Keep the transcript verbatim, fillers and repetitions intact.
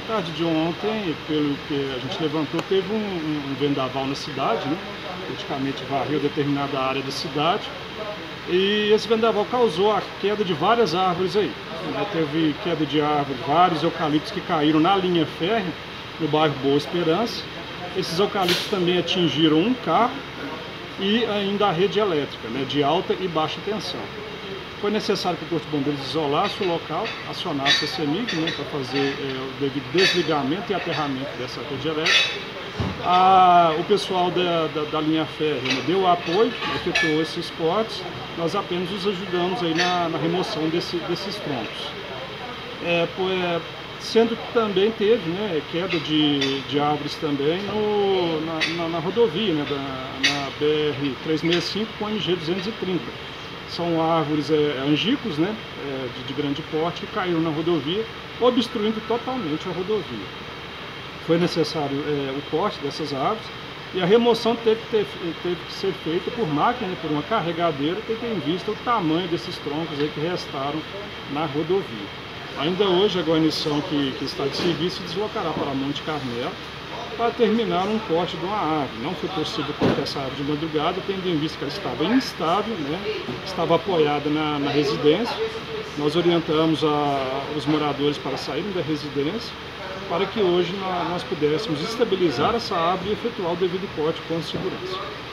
tarde de ontem, pelo que a gente levantou, teve um, um vendaval na cidade, né? Praticamente varreu determinada área da cidade. E esse vendaval causou a queda de várias árvores aí. Né? Teve queda de árvores, vários eucaliptos que caíram na linha férrea, no bairro Boa Esperança. Esses eucaliptos também atingiram um carro e ainda a rede elétrica, né, de alta e baixa tensão. Foi necessário que o Corpo de Bombeiros isolasse o local, acionasse a CEMIG, né, para fazer é, o devido desligamento e aterramento dessa rede elétrica. A, o pessoal da, da, da linha férrea, né, deu apoio, efetuou esses cortes, nós apenas os ajudamos aí na, na remoção desse, desses troncos. É, é, sendo que também teve, né, queda de, de árvores também no, na, na, na rodovia, né, da, na B R trezentos e sessenta e cinco com M G duzentos e trinta. São árvores é, angicos, né, é, de, de grande porte, que caíram na rodovia, obstruindo totalmente a rodovia. Foi necessário é, o corte dessas árvores e a remoção teve que, ter, teve que ser feita por máquina, né, por uma carregadeira, tendo em vista o tamanho desses troncos aí que restaram na rodovia. Ainda hoje a guarnição que, que está de serviço se deslocará para Monte Carmelo para terminar um corte de uma árvore. Não foi possível cortar essa árvore de madrugada, tendo em vista que ela estava instável, né? Estava apoiada na, na residência. Nós orientamos a, os moradores para saírem da residência, para que hoje nós, nós pudéssemos estabilizar essa árvore e efetuar o devido corte com segurança.